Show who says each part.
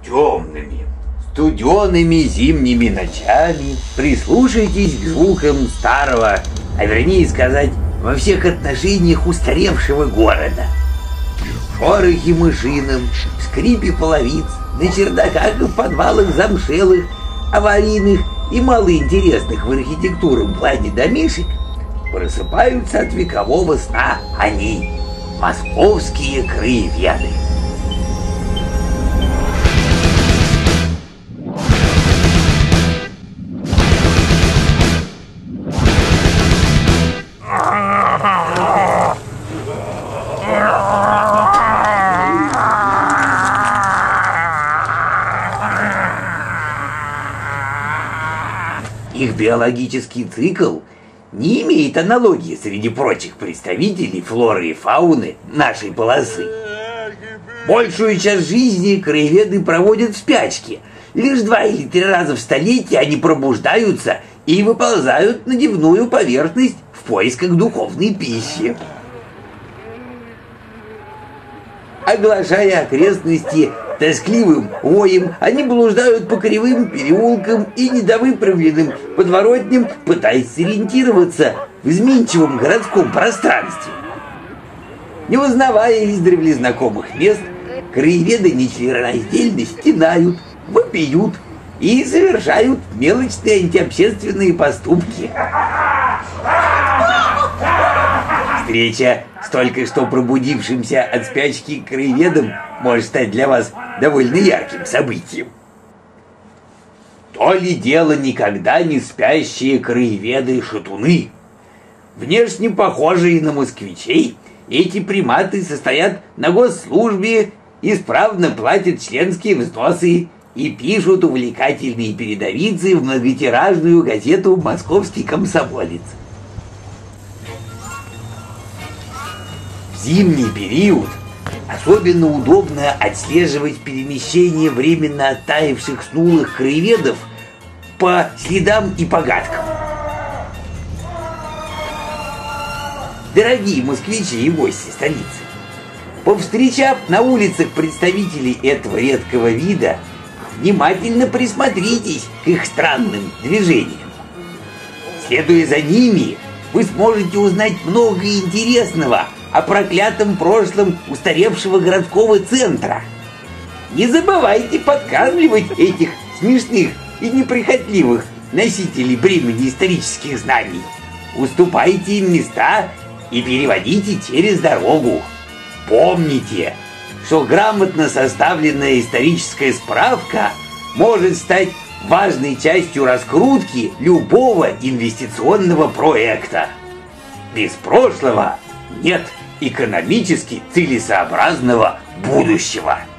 Speaker 1: темными, студеными зимними ночами прислушайтесь к звукам старого, а вернее сказать, во всех отношениях устаревшего города. Шорохи мышиным, скрипе половиц, на чердаках и в подвалах замшелых, аварийных и малоинтересных в архитектурном плане домишек просыпаются от векового сна они, московские краеведы. Их биологический цикл не имеет аналогии среди прочих представителей флоры и фауны нашей полосы. Большую часть жизни краеведы проводят в спячке. Лишь 2 или 3 раза в столетие они пробуждаются и выползают на дневную поверхность в поисках духовной пищи. Оглашая окрестности тоскливым воем, они блуждают по кривым переулкам и недовыправленным подворотням, пытаясь сориентироваться в изменчивом городском пространстве. Не узнавая издревле знакомых мест, краеведы нечленораздельно стенают, вопиют и совершают мелочные антиобщественные поступки. Встреча с только что пробудившимся от спячки краеведом может стать для вас довольно ярким событием. То ли дело никогда не спящие краеведы-шатуны. Внешне похожие на москвичей, эти приматы состоят на госслужбе, исправно платят членские взносы и пишут увлекательные передовицы в многотиражную газету «Московский комсомолец». В зимний период особенно удобно отслеживать перемещение временно оттаивших снулых краеведов по следам и погадкам. Дорогие москвичи и гости столицы, повстречав на улицах представителей этого редкого вида, внимательно присмотритесь к их странным движениям. Следуя за ними, вы сможете узнать много интересного о проклятом прошлом устаревшего городского центра. Не забывайте подкармливать этих смешных и неприхотливых носителей бремени исторических знаний. Уступайте им места и переводите через дорогу. Помните, что грамотно составленная историческая справка может стать важной частью раскрутки любого инвестиционного проекта. Без прошлого нет экономически целесообразного будущего.